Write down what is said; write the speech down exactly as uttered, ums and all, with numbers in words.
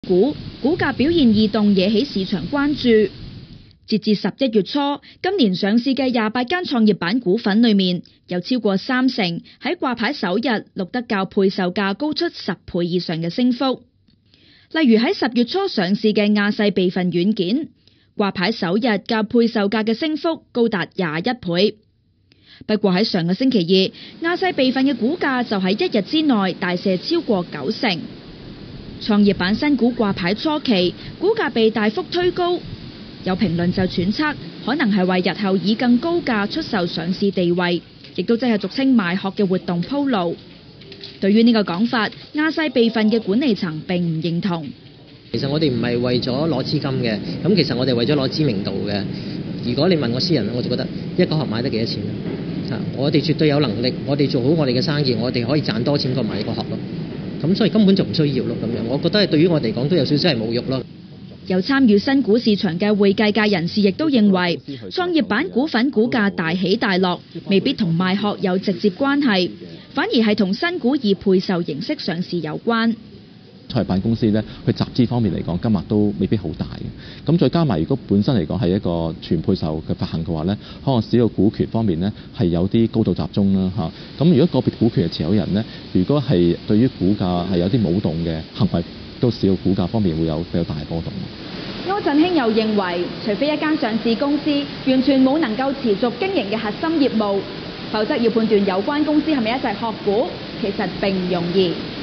股股價表現異動，惹起市場關注。截至十一月初，今年上市嘅廿八間創業板股份裏面，有超過三成喺掛牌首日錄得較配售價高出十倍以上嘅升幅。例如喺十月初上市嘅亞勢備份軟件，掛牌首日較配售價嘅升幅高達廿一倍。不過喺上個星期二，亞勢備份嘅股價就喺一日之內大瀉超過九成。創業板新股掛牌初期，股價被大幅推高。有評論就揣測，可能係為日後以更高價出售上市地位，亦都即係俗稱賣殼嘅活動鋪路。對於呢個講法，亞勢備份嘅管理層並唔認同。 其實我哋唔係為咗攞資金嘅，咁其實我哋為咗攞知名度嘅。如果你問我私人，我就覺得一個殼買得幾多錢啊？我哋絕對有能力，我哋做好我哋嘅生意，我哋可以賺多錢過買一個殼咯。咁所以根本就唔需要咯。咁樣，我覺得係對於我哋嚟講都有少少係侮辱咯。 有參與新股市場嘅會計界人士亦都認為，創業板股份股價大起大落，未必同賣殼有直接關係，反而係同新股以配售形式上市有關。 創業板公司咧，佢集資方面嚟講，金額都未必好大嘅。咁再加埋，如果本身嚟講係一個全配售嘅發行嘅話咧，可能使到股權方面咧係有啲高度集中啦嚇。咁如果個別股權嘅持有人咧，如果係對於股價係有啲舞動嘅行為，都使到股價方面會有比較大波動。 柯振興又認為，除非一間上市公司完全冇能夠持續經營嘅核心業務，否則要判斷有關公司係咪一隻殼股，其實並唔容易。